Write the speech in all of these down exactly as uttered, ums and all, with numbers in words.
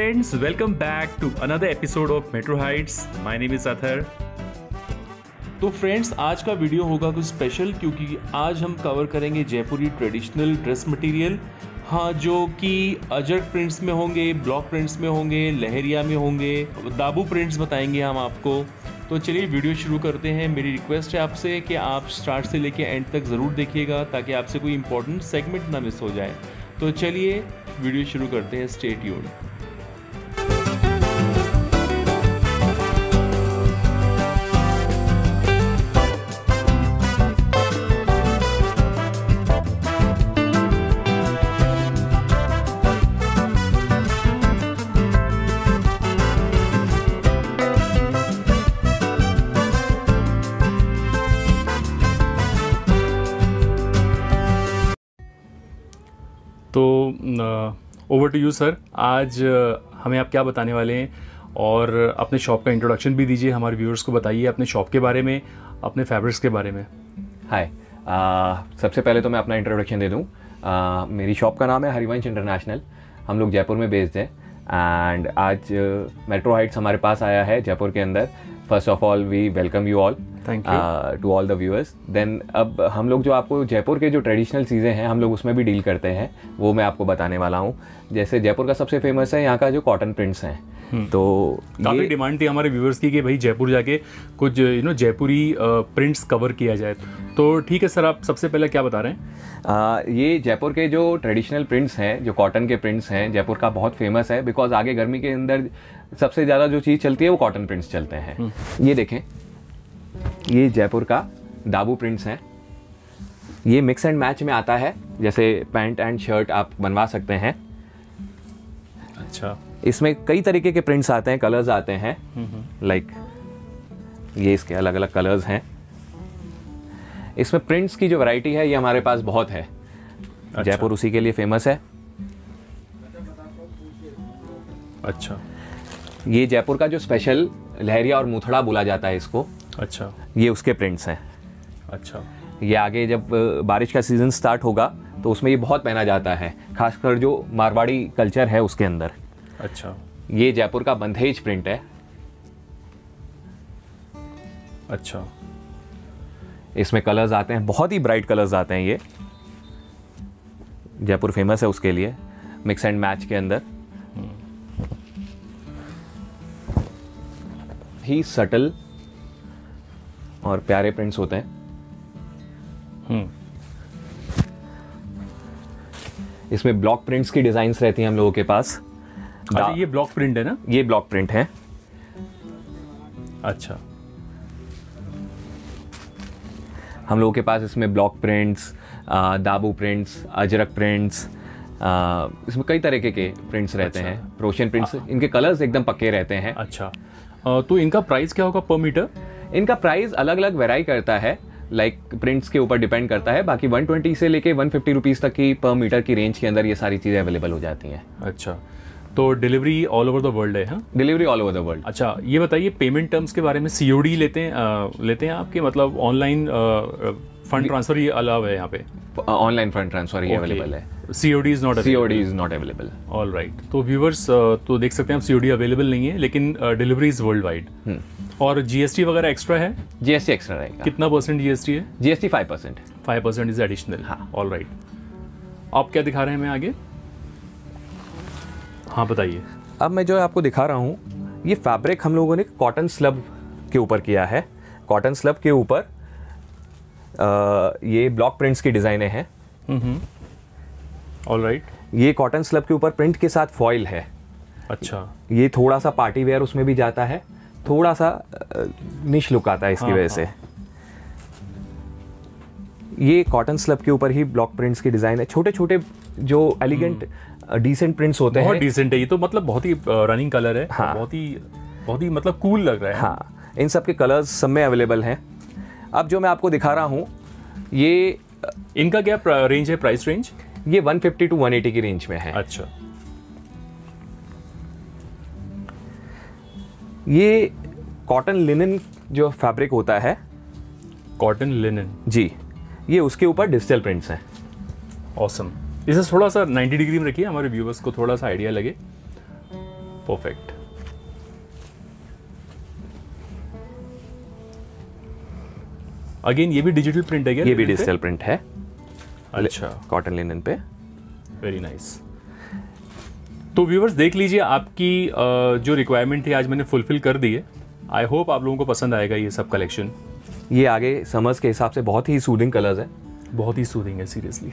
friends, welcome back to another episode of Metro Heights. My name is Athar. तो friends, आज का video होगा कुछ स्पेशल क्योंकि आज हम कवर करेंगे जयपुरी ट्रेडिशनल ड्रेस मटेरियल। हाँ, जो कि अजरक प्रिंट्स में होंगे, ब्लॉक प्रिंट्स में होंगे, लहरिया में होंगे, दाबू प्रिंट्स बताएंगे हम आपको। तो चलिए वीडियो शुरू करते हैं। मेरी रिक्वेस्ट है आपसे कि आप स्टार्ट से लेके एंड तक ज़रूर देखिएगा ताकि आपसे कोई इंपॉर्टेंट सेगमेंट ना मिस हो जाए। तो चलिए वीडियो शुरू करते हैं। Stay tuned. तो ओवर टू यू सर, आज हमें आप क्या बताने वाले हैं और अपने शॉप का इंट्रोडक्शन भी दीजिए। हमारे व्यूअर्स को बताइए अपने शॉप के बारे में, अपने फैब्रिक्स के बारे में। हाय, सबसे पहले तो मैं अपना इंट्रोडक्शन दे दूं। uh, मेरी शॉप का नाम है हरिवंश इंटरनेशनल। हम लोग जयपुर में बेस्ड हैं एंड आज मेट्रो हाइट्स हमारे पास आया है जयपुर के अंदर। First of all we welcome you all to all the viewers. Then अब हम लोग जो आपको जयपुर के जो ट्रेडिशनल चीज़ें हैं हम लोग उसमें भी डील करते हैं, वो मैं आपको बताने वाला हूँ। जैसे जयपुर का सबसे फेमस है यहाँ का जो कॉटन प्रिंट्स हैं। तो काफ़ी डिमांड थी हमारे व्यूअर्स की कि भाई जयपुर जाके कुछ you know Jaipuri prints cover किया जाए। तो ठीक है सर, आप सबसे पहले क्या बता रहे हैं? आ, ये जयपुर के जो ट्रेडिशनल प्रिंट्स हैं, जो कॉटन के प्रिंट्स हैं, जयपुर का बहुत फेमस है बिकॉज आगे गर्मी के अंदर सबसे ज़्यादा जो चीज़ चलती है वो कॉटन प्रिंट्स चलते हैं। ये देखें, ये जयपुर का दाबू प्रिंट्स हैं। ये मिक्स एंड मैच में आता है, जैसे पैंट एंड शर्ट आप बनवा सकते हैं। अच्छा, इसमें कई तरीके के प्रिंट्स आते हैं, कलर्स आते हैं। लाइक ये इसके अलग अलग कलर्स हैं। इसमें प्रिंट्स की जो वैरायटी है ये हमारे पास बहुत है। अच्छा। जयपुर उसी के लिए फेमस है। अच्छा, ये जयपुर का जो स्पेशल लहरिया और मूथड़ा बोला जाता है इसको। अच्छा, ये उसके प्रिंट्स हैं। अच्छा, ये आगे जब बारिश का सीजन स्टार्ट होगा तो उसमें ये बहुत पहना जाता है, खासकर जो मारवाड़ी कल्चर है उसके अंदर। अच्छा, ये जयपुर का बंधेज प्रिंट है। अच्छा, इसमें कलर्स आते हैं, बहुत ही ब्राइट कलर्स आते हैं। ये जयपुर फेमस है उसके लिए, मिक्स एंड मैच के अंदर ही सटल और प्यारे प्रिंट्स होते हैं। हम्म इसमें ब्लॉक प्रिंट्स की डिजाइन्स रहती हैं हम लोगों के पास। अच्छा, ये ब्लॉक प्रिंट है ना? ये ब्लॉक प्रिंट है। अच्छा, हम लोगों के पास इसमें block prints, Dabu prints, Ajrak prints, इसमें कई तरीके के प्रिंट्स रहते अच्छा। हैं। रोशन प्रिंट्स, इनके कलर्स एकदम पक्के रहते हैं। अच्छा, तो इनका प्राइस क्या होगा पर मीटर? इनका प्राइस अलग अलग वेराई करता है, लाइक like प्रिंट्स के ऊपर डिपेंड करता है। बाकी वन ट्वेंटी से लेके वन फिफ्टी रुपीस तक की पर मीटर की रेंज के अंदर ये सारी चीज़ें अवेलेबल हो जाती हैं। अच्छा, तो delivery all over the world है? हाँ, delivery all over the world. अच्छा, ये बताइए पेमेंट टर्म्स के बारे में। सीओडी लेते हैं आ, लेते हैं आपके, मतलब ऑनलाइन फंड ट्रांसफर ही अलाव है यहाँ पे? ऑनलाइन फंड ट्रांसफर ही अवेलेबल है। COD is not COD is not available. All right. तो व्यूवर्स तो देख सकते हैं आप, सीओडी अवेलेबल नहीं है लेकिन डिलीवरी इज वर्ल्ड वाइड। और जीएसटी वगैरह एक्स्ट्रा है? जीएसटी एक्स्ट्रा रहेगा। कितना परसेंट जीएसटी है? GST five percent. Five percent is additional. हाँ। ऑल राइट, आप क्या दिखा रहे हैं हमें आगे? हाँ बताइए। अब मैं जो आपको दिखा रहा हूँ, ये फैब्रिक हम लोगों ने कॉटन स्लब के ऊपर किया है। कॉटन स्लब के ऊपर ये ब्लॉक प्रिंट्स की डिजाइनें हैं। All right. ये कॉटन स्लब के ऊपर प्रिंट के साथ फॉइल है। अच्छा, ये थोड़ा सा पार्टी वेयर उसमें भी जाता है, थोड़ा सा निश लुक आता है इसकी हाँ, वजह से। ये कॉटन स्लब के ऊपर ही ब्लॉक प्रिंट्स की डिजाइन है। छोटे छोटे जो एलिगेंट डिसेंट प्रिंट्स होते हैं। बहुत डिसेंट है ये तो, मतलब बहुत ही रनिंग कलर है। हाँ। बहुत ही बहुत ही मतलब कूल लग रहा है। हाँ, इन सब के कलर्स सब में अवेलेबल हैं। अब जो मैं आपको दिखा रहा हूँ, ये इनका क्या रेंज है, प्राइस रेंज? ये one fifty to one eighty की रेंज में है। अच्छा, ये कॉटन लिनन जो फैब्रिक होता है, कॉटन लिनन जी, ये उसके ऊपर डिजिटल प्रिंट्स हैं। ऑसम। इसे थोड़ा सा नाइंटी डिग्री में रखिए, हमारे व्यूवर्स को थोड़ा सा आइडिया लगे। परफेक्ट। अगेन ये भी डिजिटल प्रिंट है क्या? ये भी डिजिटल प्रिंट है। अच्छा, कॉटन लिनन पे। Very nice. तो व्यूवर्स देख लीजिए, आपकी uh, जो रिक्वायरमेंट थी आज मैंने फुलफिल कर दी है। आई होप आप लोगों को पसंद आएगा ये सब कलेक्शन। ये आगे समर्स के हिसाब से बहुत ही सूदिंग कलर्स है, बहुत ही सूदिंग है सीरियसली।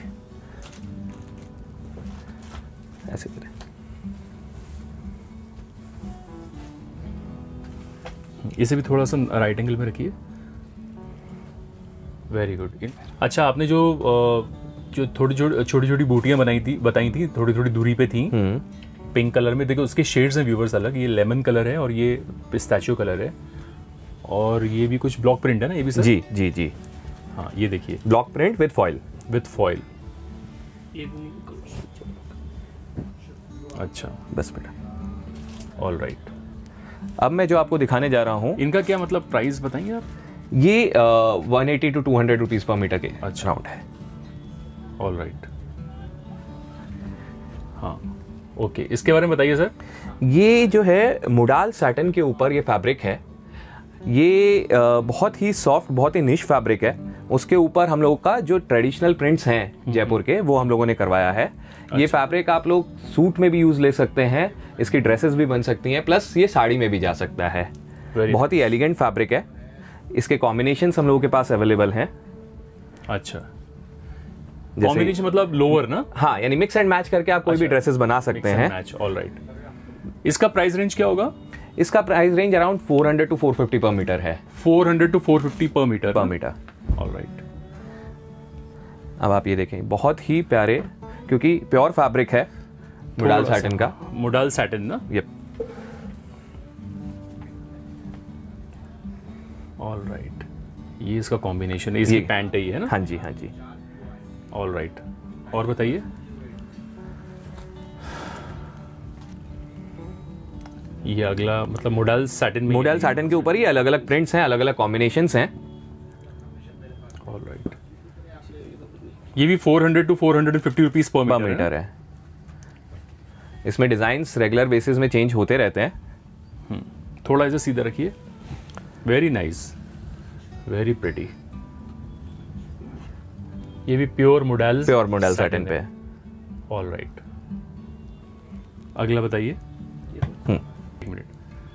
ऐसे करें। इसे भी थोड़ा सा राइट एंगल में रखिए। Very good. अच्छा, आपने जो जो थोड़ी छोटी छोटी छोटी बूटियां बनाई थी बताई थी थोड़ी थोड़ी दूरी पे थी पिंक कलर में, देखो उसके शेड्स हैं व्यूवर्स अलग। ये लेमन कलर है और ये पिस्ताचियो कलर है, और ये भी कुछ ब्लॉक प्रिंट है ना ये भी सर? जी जी जी हाँ, ये देखिए block print with foil. With foil. अच्छा, बस बेटा। All right. अब मैं जो आपको दिखाने जा रहा हूँ, इनका क्या मतलब प्राइस बताएंगे आप? ये one eighty to two hundred rupees per metre के अच्छा राउंड है। All right. हाँ ओके, इसके बारे में बताइए सर। ये जो है मोडाल सैटिन के ऊपर ये फैब्रिक है। ये uh, बहुत ही सॉफ्ट, बहुत ही निश फैब्रिक है। उसके ऊपर हम लोगों का जो ट्रेडिशनल प्रिंट्स हैं जयपुर के, वो हम लोगों ने करवाया है। अच्छा। ये फैब्रिक आप लोग सूट में भी यूज ले सकते हैं, इसकी ड्रेसेस भी बन सकती हैं, प्लस ये साड़ी में भी जा सकता है। बहुत ही एलिगेंट फैब्रिक है। इसके कॉम्बिनेशंस हम लोगों के पास अवेलेबल हैं। अच्छा, कॉम्बिनेशन मतलब लोअर ना? हाँ, यानी मिक्स एंड मैच करके आप कोई अच्छा, भी ड्रेसेस बना सकते हैं। Match, all right. इसका प्राइस रेंज क्या होगा? इसका price range around four hundred to four fifty per metre है। Four hundred to four fifty per metre per metre all right. अब आप ये देखें, बहुत ही प्यारे, क्योंकि प्योर फैब्रिक है मोडाल सैटिन का। मोडाल सैटिन ना? यप। All right. ये इसका कॉम्बिनेशन है, इसकी पैंट है ये, है ना? हाँ जी हाँ जी। All right. और बताइए। ये अगला मतलब मोडाल सैटिन में, मोडाल सैटिन के ऊपर ही अलग अलग प्रिंट्स हैं, अलग अलग कॉम्बिनेशंस हैं। All right. ये भी four hundred to four hundred fifty rupees per metre, metre है। इसमें डिजाइन्स रेगुलर बेसिस में चेंज होते रहते हैं। थोड़ा ऐसे सीधा रखिए। Very nice, very pretty. ये भी pure modal pure modal satin पे। All right. अगला बताइए। एक मिनट,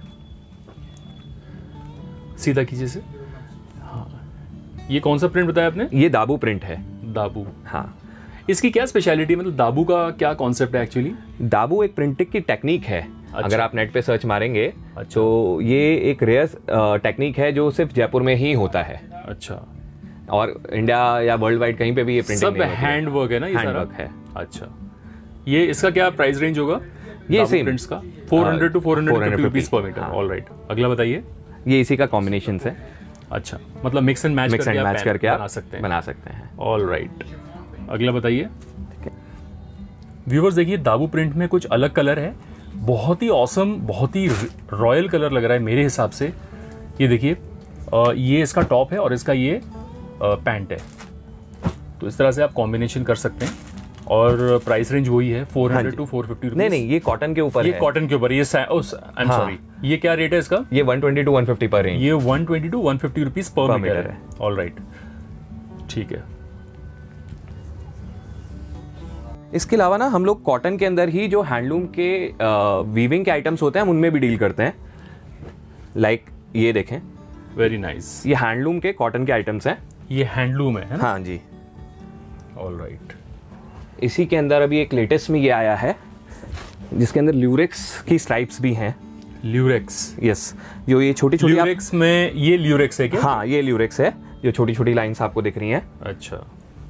सीधा कीजिए से। हाँ, ये कौन सा प्रिंट बताया आपने? ये दाबू प्रिंट है। दाबू, हाँ। इसकी क्या स्पेशलिटी, मतलब दाबू का क्या कॉन्सेप्ट है एक्चुअली? दाबू एक प्रिंटिंग की टेक्निक है। अच्छा। अगर आप नेट पे सर्च मारेंगे, अच्छा, तो ये एक रेयर टेक्निक है जो सिर्फ जयपुर में ही होता है। अच्छा। और इंडिया या वर्ल्ड वाइड कहीं पे भी ये प्रिंटिंग सब हैंड वर्क है ना? ये हैंड वर्क है। अच्छा, ये इसका क्या प्राइस रेंज होगा? ये सेम प्रिंट्स का four hundred to four hundred fifty rupees per metre. All right. अगला बताइए। ये इसी का कॉम्बिनेशन है। अच्छा, मतलब mix and match mix and match करके आप बना सकते हैं बना सकते हैं। All right. अगला बताइए। व्यूवर्स देखिए, दाबू प्रिंट में कुछ अलग कलर है, बहुत ही ऑसम, बहुत ही रॉयल कलर लग रहा है मेरे हिसाब से। ये देखिए, ये इसका टॉप है और इसका ये पैंट है, तो इस तरह से आप कॉम्बिनेशन कर सकते हैं। और प्राइस रेंज वही है four hundred to four fifty rupees. नहीं नहीं, ये कॉटन के ऊपर ये है। कॉटन के ऊपर। ये आई एम सॉरी, ये क्या रेट है इसका? ये one twenty to one fifty per range. ये one twenty to one fifty rupees per metre है। ऑल राइट, ठीक है। इसके अलावा ना हम लोग कॉटन के अंदर ही जो हैंडलूम के वीविंग के आइटम्स होते हैं हम उनमें भी डील करते हैं। लाइक like, ये देखें, वेरी नाइस। ये हैंडलूम के कॉटन के आइटम्स हैं। ये हैंडलूम है, है ना? हाँ जी। All right. इसी के अंदर अभी एक लेटेस्ट में ये आया है जिसके अंदर ल्यूरेक्स की स्ट्राइप्स भी हैं। ल्यूरेक्स? यस, जो ये छोटी छोटी ल्यूरेक्स आप... में ये ल्यूरेक्स है क्या? हाँ, ये ल्यूरेक्स है, जो छोटी छोटी लाइंस आपको दिख रही हैं। अच्छा।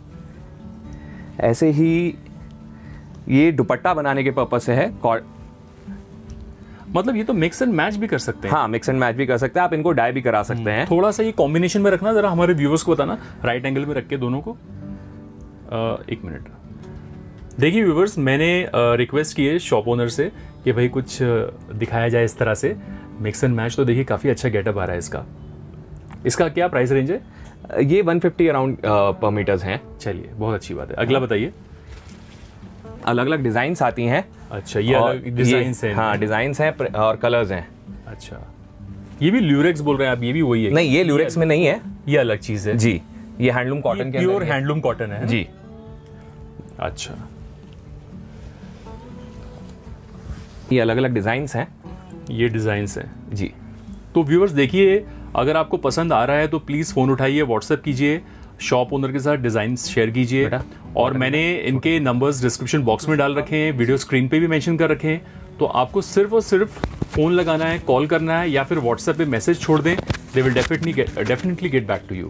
ऐसे ही ये दुपट्टा बनाने के पर्पस से है। मतलब ये तो मिक्स एंड मैच भी कर सकते हैं। हाँ, मिक्स एंड मैच भी कर सकते हैं आप, इनको डाई भी करा सकते हैं। थोड़ा सा ये कॉम्बिनेशन में रखना, जरा हमारे व्यूअर्स को बताना, राइट एंगल में रख के दोनों को। आ, एक मिनट देखिए व्यूअर्स, मैंने रिक्वेस्ट की है शॉप ओनर से कि भाई कुछ दिखाया जाए इस तरह से मिक्स एंड मैच। तो देखिए काफी अच्छा गेटअप आ रहा है इसका। इसका क्या प्राइस रेंज है? ये one fifty around per metres हैं। चलिए, बहुत अच्छी बात है। अगला बताइए। अलग अलग डिज़ाइंस आती हैं। अच्छा, ये अलग डिजाइन्स हैं। हाँ, डिज़ाइंस हैं और कलर्स हैं। अच्छा, ये भी ल्यूरेक्स बोल रहे हैं आप? ये भी वही है? नहीं, ये ल्यूरेक्स में नहीं है, ये अलग चीज़ है जी। ये हैंडलूम कॉटन के प्योर हैंडलूम कॉटन है जी। अच्छा, ये अलग अलग डिज़ाइंस हैं, ये डिजाइन्स हैं जी। तो व्यूअर्स देखिए, अगर आपको पसंद आ रहा है तो प्लीज़ फ़ोन उठाइए, व्हाट्सएप कीजिए, शॉप ओनर के साथ डिज़ाइन शेयर कीजिए। और मैंने इनके नंबर्स डिस्क्रिप्शन बॉक्स में डाल रखे हैं, वीडियो स्क्रीन पे भी मेंशन कर रखे हैं। तो आपको सिर्फ और सिर्फ फ़ोन लगाना है, कॉल करना है, या फिर व्हाट्सएप पे मैसेज छोड़ दें। They will definitely get definitely get back to you.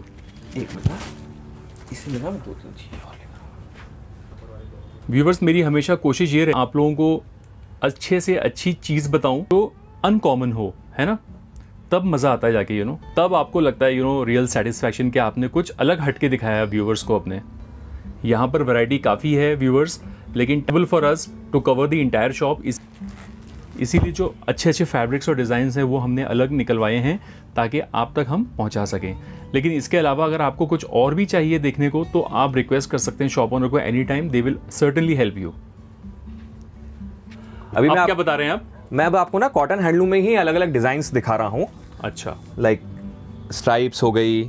Viewers, मेरी हमेशा कोशिश ये रहे आप लोगों को अच्छे से अच्छी चीज़ बताऊं तो अनकॉमन हो, है ना? तब मज़ा आता है जाके, यू नो तब आपको लगता है यू नो रियल सेटिस्फैक्शन कि आपने कुछ अलग हटके दिखाया व्यूअर्स को अपने। यहाँ पर वैरायटी काफ़ी है व्यूअर्स, लेकिन table for us to cover the entire shop. इस इसीलिए जो अच्छे अच्छे फैब्रिक्स और डिज़ाइंस हैं वो हमने अलग निकलवाए हैं ताकि आप तक हम पहुँचा सकें। लेकिन इसके अलावा अगर आपको कुछ और भी चाहिए देखने को तो आप रिक्वेस्ट कर सकते हैं शॉप ओनर को any time, they will certainly help you. अभी मैं क्या बता रहे हैं आप? मैं अब आपको ना कॉटन हैंडलूम में ही अलग अलग डिज़ाइंस दिखा रहा हूँ। अच्छा, लाइक स्ट्राइप्स हो गई।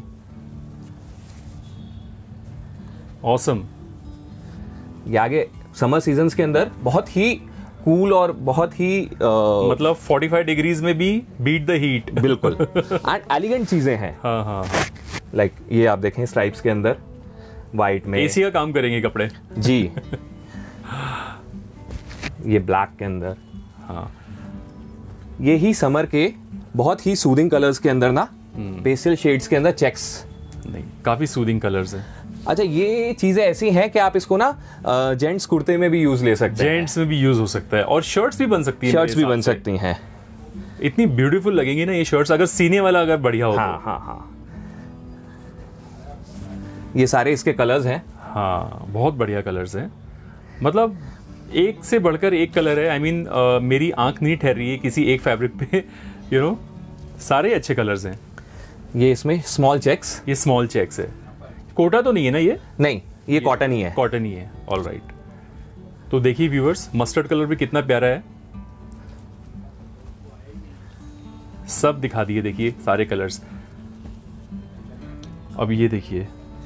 ऑसम। ये आगे समर सीजन्स के अंदर बहुत ही कूल और बहुत ही uh, मतलब पैंतालीस डिग्रीज में भी बीट द हीट। बिल्कुल एंड एलिगेंट चीजें हैं। हाँ हाँ, लाइक like, ये आप देखें स्ट्राइप्स के अंदर वाइट में एसी का काम करेंगे कपड़े जी। ये ब्लैक के अंदर, हाँ, ये ही समर के बहुत ही सूदिंग कलर्स के अंदर ना, पेस्टल शेड्स के अंदर चेक्स। नहीं, काफी सूदिंग कलर्स हैं। अच्छा, ये चीजें ऐसी हैं कि आप इसको ना जेंट्स कुर्ते में भी यूज ले सकते हैं, जेंट्स में भी यूज हो सकता है और शर्ट्स भी बन सकती हैं। शर्ट्स भी बन सकती हैं। इतनी ब्यूटीफुल लगेंगी ना ये शर्ट्स, अगर सीने वाला अगर बढ़िया हो। हाँ हाँ हाँ, ये सारे इसके कलर्स हैं। हाँ, बहुत बढ़िया कलर्स हैं, मतलब एक से बढ़कर एक कलर है। I I mean mean, uh, मेरी आंख नहीं ठहर रही है किसी एक फैब्रिक पे, यू you नो know, सारे अच्छे कलर्स हैं। ये इसमें स्मॉल चेक्स, ये स्मॉल चेक्स है। कोटा तो नहीं है ना ये? नहीं, ये कॉटन ही है। कॉटन ही है, ऑल राइट। तो देखिए व्यूअर्स, मस्टर्ड कलर भी कितना प्यारा है। सब दिखा दिए, देखिए सारे कलर्स। अब ये देखिए,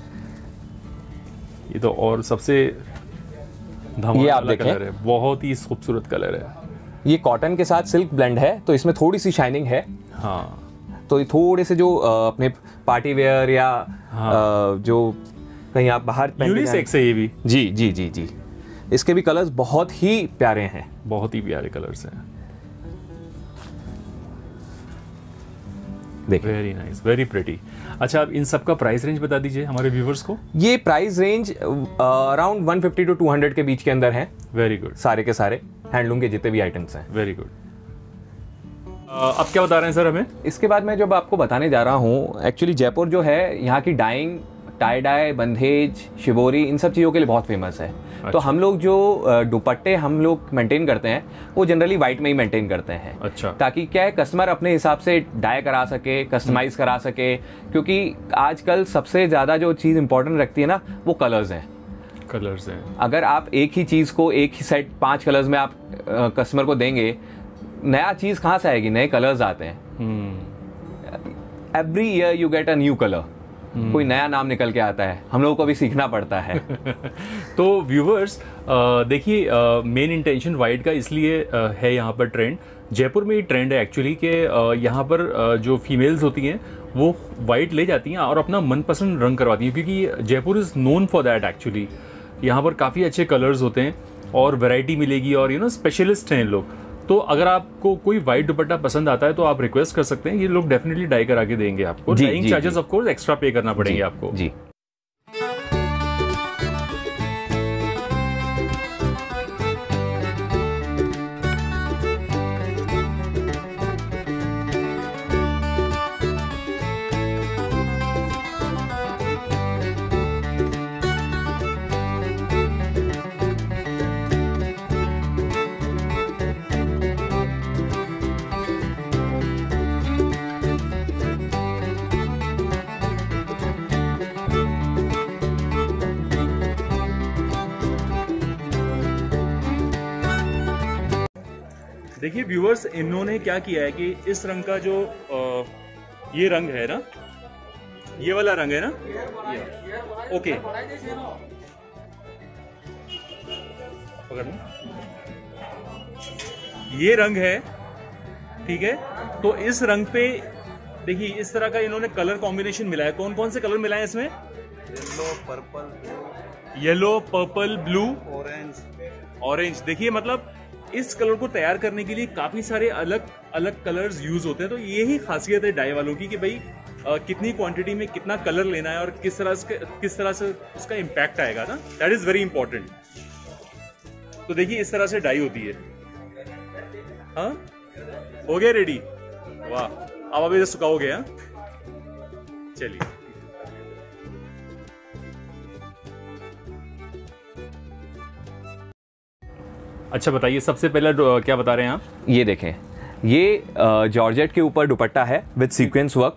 ये तो और सबसे ये आप देखें, कलर है, बहुत ही खूबसूरत कलर है। ये कॉटन के साथ सिल्क ब्लेंड है तो इसमें थोड़ी सी शाइनिंग है। हाँ, तो ये थोड़े से जो आ, अपने पार्टी वेयर या हाँ, आ, जो कहीं आप बाहर यूनिसेक्स है ये भी। जी जी जी जी, इसके भी कलर्स बहुत ही प्यारे हैं, बहुत ही प्यारे कलर्स हैं। देखिए, वेरी नाइस, वेरी प्रिटी। अच्छा, आप इन सब का प्राइस रेंज बता दीजिए हमारे व्यूवर्स को। ये price range around one fifty to two hundred के बीच के अंदर है। Very good. सारे के सारे हैंडलूम के जितने भी आइटम्स हैं। Very good. अब क्या बता रहे हैं सर हमें? इसके बाद मैं जब आपको बताने जा रहा हूँ, एक्चुअली जयपुर जो है यहाँ की डाइंग, टाई डाई, बंधेज, शिवोरी, इन सब चीज़ों के लिए बहुत फेमस है। अच्छा। तो हम लोग जो दुपट्टे हम लोग मेंटेन करते हैं वो जनरली वाइट में ही मेंटेन करते हैं। अच्छा। ताकि क्या है, कस्टमर अपने हिसाब से डाई करा सके, कस्टमाइज करा सके, क्योंकि आजकल सबसे ज़्यादा जो चीज़ इंपॉर्टेंट रखती है ना, वो कलर्स हैं। कलर्स हैं। अगर आप एक ही चीज़ को, एक ही सेट पांच कलर्स में आप कस्टमर को देंगे, नया चीज़ कहाँ से आएगी? नए कलर्स आते हैं। Every year you get a new colour, कोई नया नाम निकल के आता है, हम लोगों को भी सीखना पड़ता है। तो व्यूवर्स देखिए, मेन इंटेंशन वाइट का इसलिए uh, है यहाँ पर ट्रेंड, जयपुर में ये ट्रेंड है एक्चुअली कि uh, यहाँ पर uh, जो फीमेल्स होती हैं वो वाइट ले जाती हैं और अपना मनपसंद रंग करवाती हैं, क्योंकि Jaipur is known for that actually. यहाँ पर काफ़ी अच्छे कलर्स होते हैं और वैरायटी मिलेगी और यू नो स्पेशलिस्ट हैं लोग। तो अगर आपको कोई वाइट दुपट्टा पसंद आता है तो आप रिक्वेस्ट कर सकते हैं, ये लोग डेफिनेटली डाई करा के देंगे आपको। Dyeing charges of course extra pay करना पड़ेंगे आपको। जी। देखिए व्यूअर्स, इन्होंने क्या किया है कि इस रंग का जो आ, ये रंग है ना, ये वाला रंग है ना, ये ओके पकड़ लो, ये रंग है, ठीक है। तो इस रंग पे देखिए इस तरह का इन्होंने कलर कॉम्बिनेशन मिला है। कौन कौन से कलर मिला है इसमें? Yellow, purple, yellow, purple, blue, orange. Orange. देखिए मतलब इस कलर को तैयार करने के लिए काफी सारे अलग अलग कलर्स यूज होते हैं। तो यही खासियत है डाई वालों की कि भाई आ, कितनी क्वांटिटी में कितना कलर लेना है और किस तरह से किस तरह से उसका इम्पैक्ट आएगा ना, दैट इज वेरी इंपॉर्टेंट। तो देखिए इस तरह से डाई होती है। हाँ हो गया रेडी, वाह। अब अभी सुखाओगे? हाँ चलिए। अच्छा बताइए, सबसे पहले क्या बता रहे हैं आप? ये देखें, ये जॉर्जेट के ऊपर दुपट्टा है विद सीक्वेंस वर्क,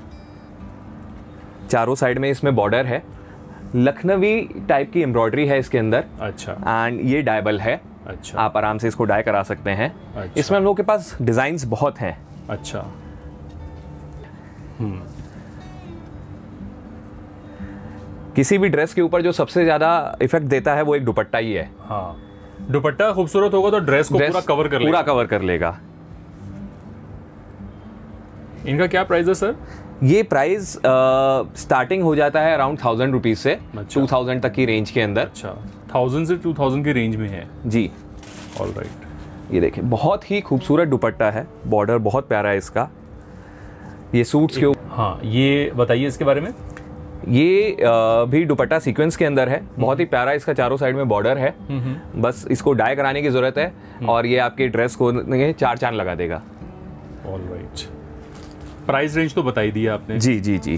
चारों साइड में इसमें बॉर्डर है, लखनवी टाइप की एम्ब्रॉयडरी है इसके अंदर। अच्छा। एंड ये डायबल है। अच्छा। आप आराम से इसको डाई करा सकते हैं। अच्छा। इसमें हम लोग के पास डिजाइन्स बहुत हैं। अच्छा। हम्म। किसी भी ड्रेस के ऊपर जो सबसे ज्यादा इफेक्ट देता है वो एक दुपट्टा ही है। हाँ, दुपट्टा खूबसूरत होगा तो ड्रेस को पूरा कवर कर लेगा। पूरा कवर कर लेगा। इनका क्या प्राइस है सर? ये प्राइस स्टार्टिंग हो जाता है अराउंड थाउजेंड रुपीज से टू थाउजेंड तक की रेंज के अंदर। अच्छा, थाउजेंड से टू थाउजेंड की रेंज में है जी। All right. ये देखिए बहुत ही खूबसूरत दुपट्टा है, बॉर्डर बहुत प्यारा है इसका। ये सूट्स के ऊपर। हाँ, ये बताइए इसके बारे में। ये आ, भी दुपट्टा सीक्वेंस के अंदर है, बहुत ही प्यारा। इसका चारों साइड में बॉर्डर है, बस इसको डाई कराने की जरूरत है और ये आपके ड्रेस को चार चांद लगा देगा। All right. प्राइस रेंज तो बता ही दिया आपने। जी जी जी।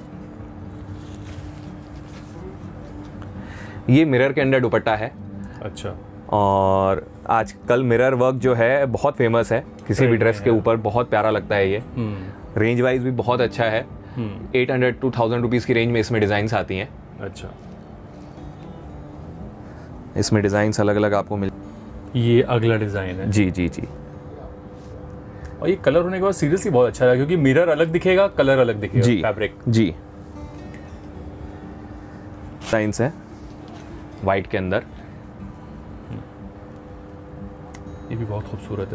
ये मिरर के अंदर दुपट्टा है। अच्छा। और आजकल मिरर वर्क जो है बहुत फेमस है, किसी भी ड्रेस के ऊपर बहुत प्यारा लगता है ये। रेंज वाइज भी बहुत अच्छा है। Eight hundred to thousand rupees की रेंज में इसमें डिजाइन्स आती हैं। अच्छा। इसमें डिजाइन्स अलग अलग आपको मिल। ये अगला डिजाइन है। जी जी जी। और ये कलर होने के बाद सीरियसली बहुत अच्छा लगा, क्योंकि मिरर अलग दिखेगा, कलर अलग दिखेगा। जी फैब्रिक जी। डिजाइन्स है वाइट के अंदर। ये भी बहुत खूबसूरत है।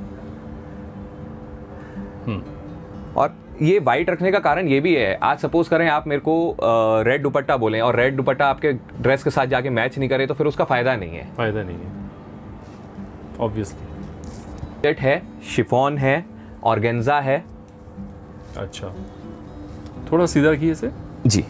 हम्म। और ये वाइट रखने का कारण ये भी है, आज सपोज करें आप मेरे को रेड दुपट्टा बोलें और रेड दुपट्टा आपके ड्रेस के साथ जाके मैच नहीं करे तो फिर उसका फायदा नहीं है। फायदा नहीं है ऑब्वियसली। सेट है, शिफॉन है, ऑर्गेन्जा है। अच्छा, थोड़ा सीधा रखिए इसे। जी।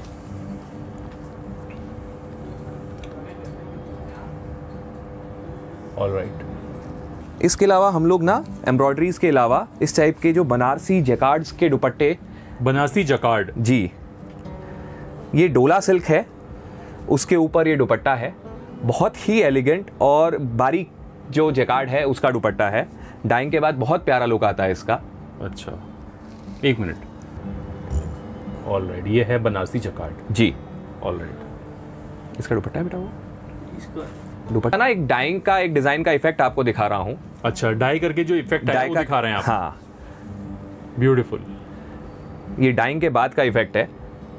All right. इसके अलावा हम लोग ना एम्ब्रॉयडरीज के अलावा इस टाइप के जो बनारसी जैकार्ड्स के दुपट्टे। बनारसी जैकार्ड। जी। ये डोला सिल्क है, उसके ऊपर ये दुपट्टा है, बहुत ही एलिगेंट और बारीक जो जैकार्ड है उसका दुपट्टा है। डाइंग के बाद बहुत प्यारा लुक आता है इसका। अच्छा, एक मिनट। ऑल राइट, ये है बनारसी जैकार्ड। जी। All right. इसका दुपट्टा है बेटा, वो दुपट्टा ना एक डाइंग का, एक डिजाइन का इफेक्ट आपको दिखा रहा हूँ। अच्छा, डाई करके जो इफेक्ट है वो दिखा रहे हैं आप। हाँ, ब्यूटीफुल। ये डाइंग के बाद का इफेक्ट है।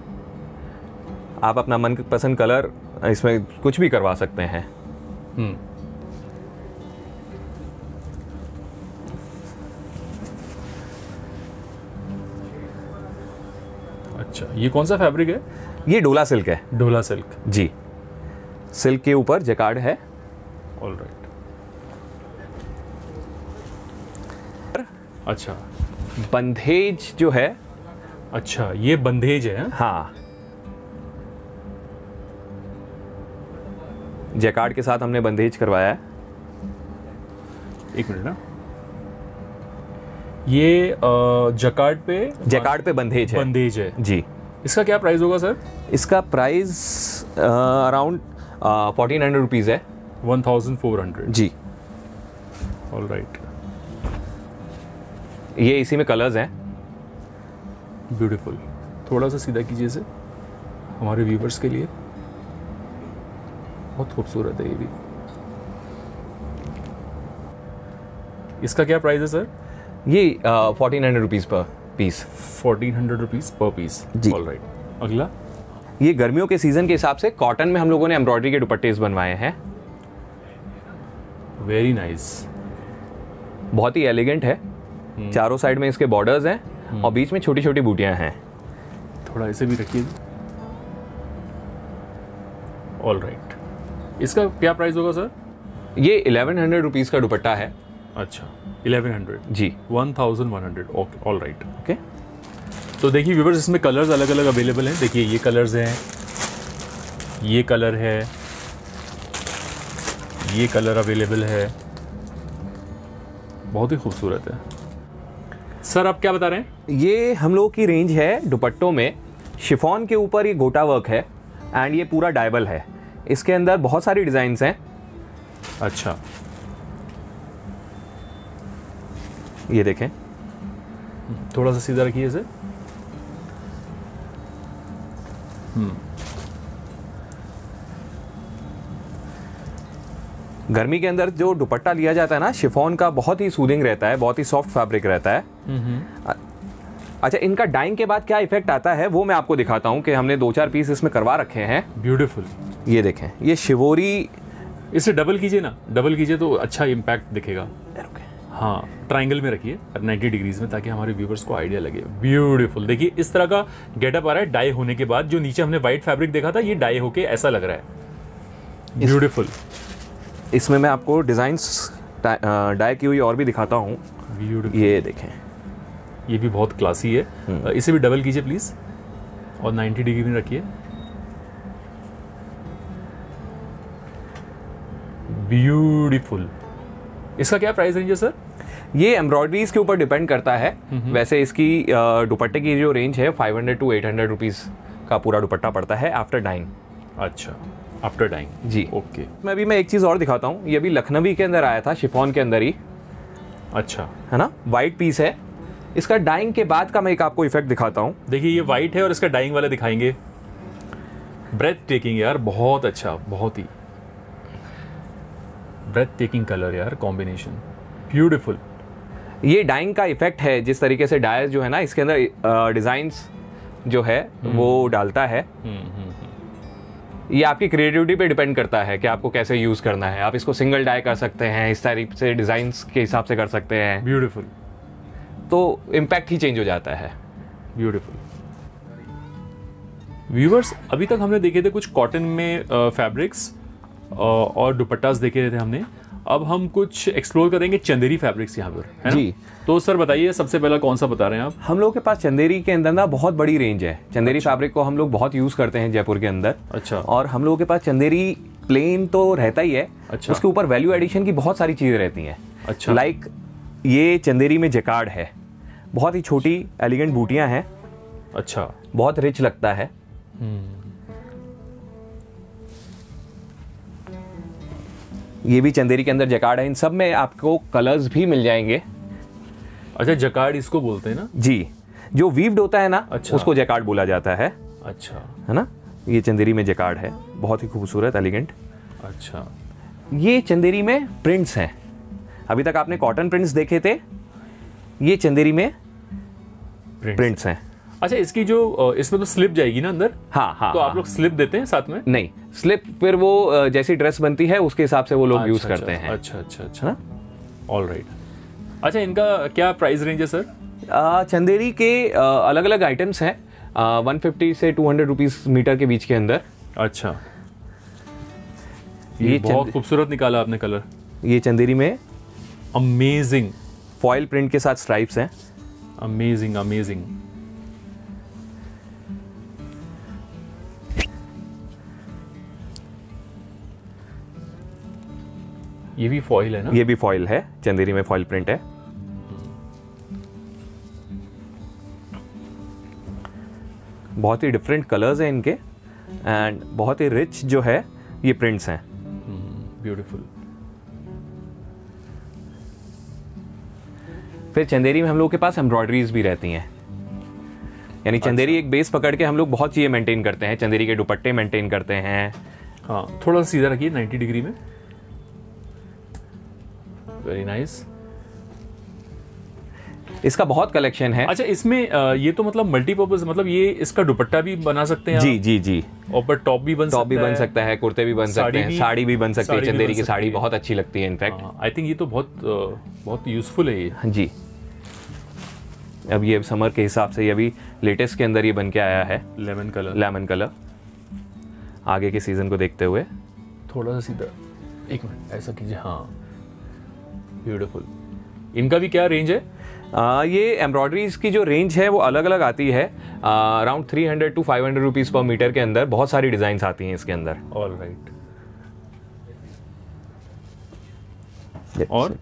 आप अपना मन पसंद कलर इसमें कुछ भी करवा सकते हैं। हम्म। अच्छा, ये कौन सा फैब्रिक है? ये डोला सिल्क है। डोला सिल्क। जी। सिल्क के ऊपर जैकार्ड है। All right. अच्छा, बंधेज जो है। अच्छा, ये बंधेज है। हाँ, जैकार्ड के साथ हमने बंधेज करवाया है। एक मिनट ना, ये जैकार्ड पे जैकार्ड पे बंधेज है। बंधेज है जी। इसका क्या प्राइस होगा सर? इसका price around fourteen hundred rupees है। One thousand four hundred. जी। All right. ये इसी में कलर्स हैं। ब्यूटीफुल। थोड़ा सा सीधा कीजिए इसे हमारे व्यूवर्स के लिए। बहुत खूबसूरत है ये भी। इसका क्या प्राइस है सर? ये fourteen hundred rupees per piece. Fourteen hundred rupees per piece जी। All right. अगला, ये गर्मियों के सीज़न के हिसाब से कॉटन में हम लोगों ने एम्ब्रॉयडरी के दुपट्टे बनवाए हैं। Very nice. बहुत ही एलिगेंट है। चारों साइड में इसके बॉर्डर्स हैं और बीच में छोटी छोटी बूटियां हैं। थोड़ा इसे भी रखिए। All right. इसका क्या प्राइस होगा सर? ये इलेवन हंड्रेड रुपीज़ का दुपट्टा है। अच्छा, इलेवन हंड्रेड जी। One thousand one hundred okay all right. Okay, तो देखिए व्यूवर्स, इसमें कलर्स अलग अलग अवेलेबल हैं। देखिए ये कलर्स हैं, ये कलर है, ये कलर अवेलेबल है, बहुत ही खूबसूरत है। सर आप क्या बता रहे हैं? ये हम लोगों की रेंज है दुपट्टों में। शिफॉन के ऊपर ये गोटा वर्क है एंड ये पूरा डायबल है। इसके अंदर बहुत सारी डिज़ाइंस हैं। अच्छा, ये देखें, थोड़ा सा सीधा रखिए इसे। हम्म गर्मी के अंदर जो दुपट्टा लिया जाता है ना शिफॉन का, बहुत ही सूदिंग रहता है, बहुत ही सॉफ्ट फैब्रिक रहता है। अ- अच्छा, इनका डाइंग के बाद क्या इफेक्ट आता है वो मैं आपको दिखाता हूँ कि हमने दो चार पीस इसमें करवा रखे हैं। ब्यूटीफुल। ये देखें, ये शिवोरी। इसे डबल कीजिए ना, डबल कीजिए तो अच्छा इम्पैक्ट दिखेगा। हाँ, ट्रायंगल में रखिए नाइन्टी डिग्रीज में, ताकि हमारे व्यूवर्स को आइडिया लगे। ब्यूटीफुल। देखिए इस तरह का गेटअप आ रहा है डाई होने के बाद। जो नीचे हमने व्हाइट फैब्रिक देखा था, ये डाई होके ऐसा लग रहा है। ब्यूटीफुल। इसमें मैं आपको डिज़ाइंस डाई की हुई और भी दिखाता हूँ। ब्यूटीफुल। ये देखें, ये भी बहुत क्लासी है। इसे भी डबल कीजिए प्लीज और नाइन्टी डिग्री में रखिए। ब्यूटीफुल। इसका क्या प्राइस रेंज है सर? ये एम्ब्रॉयडरीज के ऊपर डिपेंड करता है। वैसे इसकी अ, दुपट्टे की जो रेंज है five hundred to eight hundred rupees का पूरा दुपट्टा पड़ता है आफ्टर डाइंग। अच्छा, आफ्टर डाइंग। जी। ओके। मैं अभी मैं एक चीज़ और दिखाता हूँ। ये भी लखनवी के अंदर आया था, शिफॉन के अंदर ही, अच्छा है ना, वाइट पीस है। इसका डाइंग के बाद का मैं एक आपको इफेक्ट दिखाता हूँ। देखिए ये वाइट है और इसका डाइंग वाला दिखाएंगे। ब्रेथ टेकिंग यार, बहुत अच्छा, बहुत ही ब्रेथ टेकिंग कलर यार, कॉम्बिनेशन ब्यूटीफुल। ये डाइंग का इफेक्ट है, जिस तरीके से डायर जो है ना इसके अंदर डिज़ाइंस जो है वो डालता है। ये आपकी क्रिएटिविटी पे डिपेंड करता है कि आपको कैसे यूज़ करना है। आप इसको सिंगल डाई कर सकते हैं, इस तरीके से डिज़ाइंस के हिसाब से कर सकते हैं। ब्यूटीफुल। तो इम्पैक्ट ही चेंज हो जाता है। ब्यूटीफुल। व्यूअर्स, अभी तक हमने देखे थे कुछ कॉटन में फैब्रिक्स और दुपट्टास देखे थे हमने। अब हम कुछ एक्सप्लोर करेंगे चंदेरी फैब्रिक्स यहाँ पर, है ना? जी। तो सर बताइए, सबसे पहला कौन सा बता रहे हैं आप? हम लोग के पास चंदेरी के अंदर ना बहुत बड़ी रेंज है। चंदेरी अच्छा। फैब्रिक को हम लोग बहुत यूज़ करते हैं जयपुर के अंदर। अच्छा। और हम लोगों के पास चंदेरी प्लेन तो रहता ही है। अच्छा। उसके ऊपर वैल्यू एडिशन की बहुत सारी चीज़ें रहती हैं। अच्छा। लाइक ये चंदेरी में जैकार्ड है, बहुत ही छोटी एलिगेंट बूटियाँ हैं। अच्छा। बहुत रिच लगता है। ये भी चंदेरी के अंदर जैकार्ड है। इन सब में आपको कलर्स भी मिल जाएंगे। अच्छा, जैकार्ड इसको बोलते हैं ना? जी, जो वीव्ड होता है ना, अच्छा। उसको जैकार्ड बोला जाता है। अच्छा, है ना? ये चंदेरी में जैकार्ड है, बहुत ही खूबसूरत एलिगेंट। अच्छा। ये चंदेरी में प्रिंट्स हैं। अभी तक आपने कॉटन प्रिंट्स देखे थे, ये चंदेरी में प्रिंट्स हैं। अच्छा, इसकी जो इसमें तो स्लिप जाएगी ना अंदर? हाँ हाँ। तो हाँ। आप लोग स्लिप देते हैं साथ में? नहीं, स्लिप फिर वो जैसी ड्रेस बनती है उसके हिसाब से वो लोग यूज अच्छा, करते हैं। अच्छा अच्छा अच्छा। All right. अच्छा, इनका क्या प्राइस रेंज है सर? आ, चंदेरी के अलग अलग आइटम्स हैं, वन फिफ्टी से टू हंड्रेड रुपीज मीटर के बीच के अंदर। अच्छा, ये, ये बहुत खूबसूरत निकाला आपने कलर। ये चंदेरी में अमेजिंग फॉइल प्रिंट के साथ स्ट्राइप्स हैं। Amazing amazing. ये भी फॉइल है ना? ये भी फॉइल है, चंदेरी में फॉइल प्रिंट है। बहुत ही डिफरेंट कलर्स हैं इनके एंड बहुत ही रिच जो है ये प्रिंट्स हैं। ब्यूटीफुल। फिर चंदेरी में हम लोग के पास एम्ब्रॉयडरीज भी रहती हैं। यानी चंदेरी एक बेस पकड़ के हम लोग बहुत चीज़ें मेंटेन करते हैं। चंदेरी के दुपट्टे मेंटेन करते हैं। हाँ, थोड़ा सा सीधा रखिए नाइन्टी डिग्री में। Very nice. इसका बहुत कलेक्शन है। अच्छा, इसमें अ, ये तो मतलब मल्टीपर्पज, मतलब ये इसका दुपट्टा भी बना सकते हैं जी आप? जी जी। और पर टॉप भी बन टॉप भी सकता बन है, सकता है, कुर्ते भी बन सकते साड़ी हैं, भी- साड़ी भी बन सकती है। साड़ी भी चंदेरी बन की सकती साड़ी है। बहुत अच्छी लगती है इनफैक्ट। आई थिंक ये तो बहुत अ, बहुत यूजफुल है ये। हाँ जी। अब ये समर के हिसाब से ये अभी लेटेस्ट के अंदर ये बन के आया है, लेमन कलर, लेमन कलर, आगे के सीजन को देखते हुए। थोड़ा सा सीधा, एक मिनट ऐसा कीजिए, हाँ ब्यूटीफुल। इनका भी क्या रेंज है? आ, ये एम्ब्रॉयडरीज की जो रेंज है वो अलग अलग आती है, around three hundred to five hundred rupees per metre के अंदर बहुत सारी डिज़ाइंस आती हैं इसके अंदर। All right. और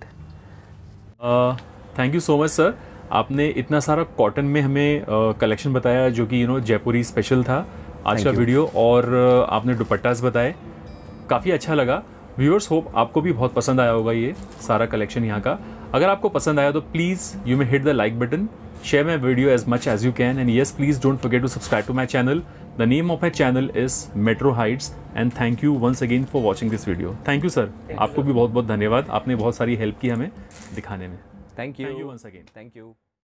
thank you so much sir, आपने इतना सारा कॉटन में हमें कलेक्शन uh, बताया जो कि यू नो जयपुरी स्पेशल था आज का वीडियो, और uh, आपने दुपट्टास बताए, काफ़ी अच्छा लगा। व्यूअर्स, होप आपको भी बहुत पसंद आया होगा ये सारा कलेक्शन यहाँ का। अगर आपको पसंद आया तो please you may hit the like button, share my video as much as you can, and yes, please don't forget to subscribe to my channel. The name of my channel is Metro Heights, and thank you once again for watching this video. Thank you sir, आपको भी बहुत बहुत धन्यवाद, आपने बहुत सारी help की हमें दिखाने में। Thank you Thank you once again. Thank you.